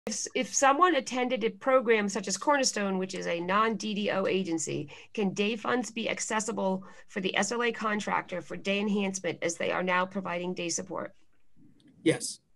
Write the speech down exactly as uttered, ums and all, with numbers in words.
If, if someone attended a program such as Cornerstone, which is a non-D D O agency, can day funds be accessible for the S L A contractor for day enhancement as they are now providing day support? Yes.